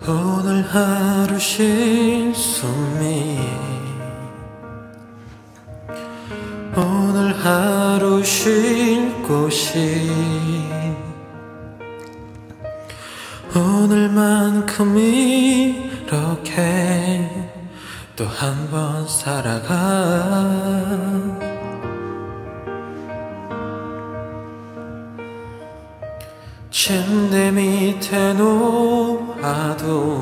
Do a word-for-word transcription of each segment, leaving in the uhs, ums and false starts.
오늘 하루 쉴 숨이 오늘 하루 쉴 곳이 오늘만큼 이렇게 또 한 번 살아가. 침대 밑에 놓아도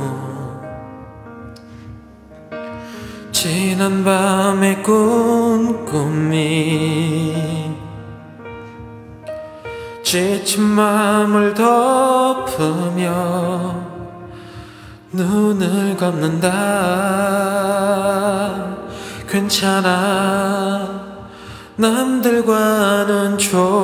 지난 밤의 꾼 꿈이 지친 맘을 덮으며 눈을 감는다. 괜찮아, 남들과는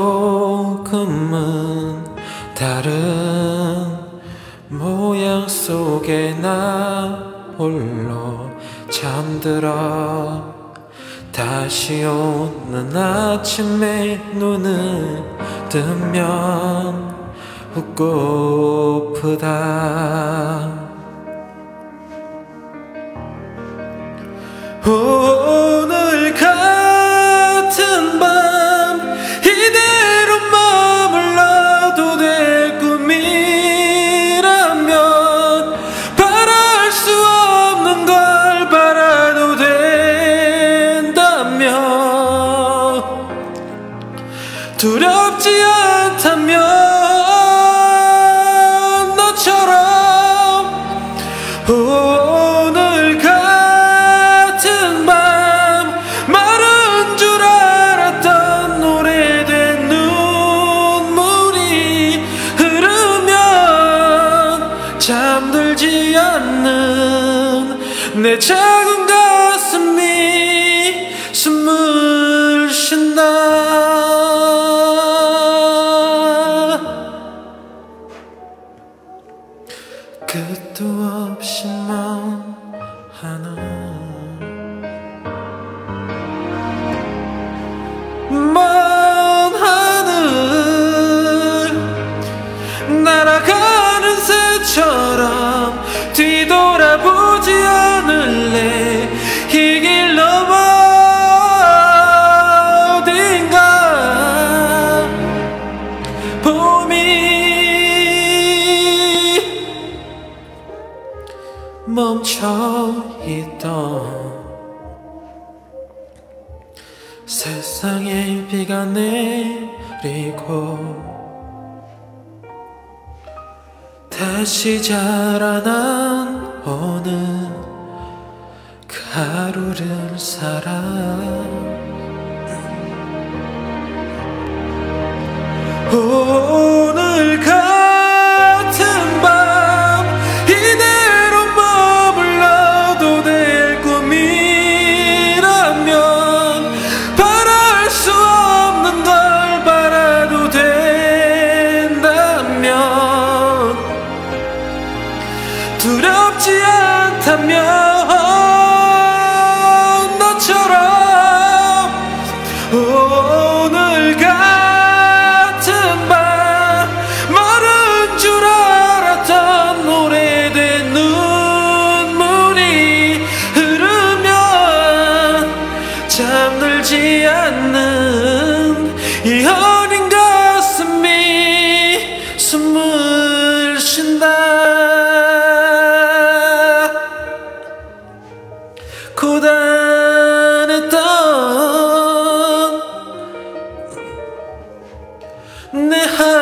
조금은 다른 모양 속에 나 홀로 잠들어. 다시 오는 아침에 눈을 뜨면 웃고프다. 오늘 같은 밤 이대로 머물러도 될 꿈이라면 바랄 수 없는 걸 바라도 된다면 두렵지 않다면 너처럼 오늘 같은 밤 마른 줄 알았던 오래된 눈물이 흐르면 잠들지 않는 내 작은 가슴이 숨을 쉰다. 끝도 없이 먼 하늘 먼 하늘 날아가는 새처럼 뒤돌아보지 않을래. 이 길 넘어 어딘가 봄이 멈춰있던 세상에 비가 내리고 다시 자라난 오늘 그 하루를 살아. 오늘 같은 밤 이대로 머물러도 될 꿈이라면 바랄 수 없는 걸 바라도 된다면 두렵지 않다면 너처럼 오늘 같은 밤 마른 줄 알았던 오래된 눈물이 흐르면 잠들지 않는 이 어린 가슴이 숨을 쉰다. 고단했던 내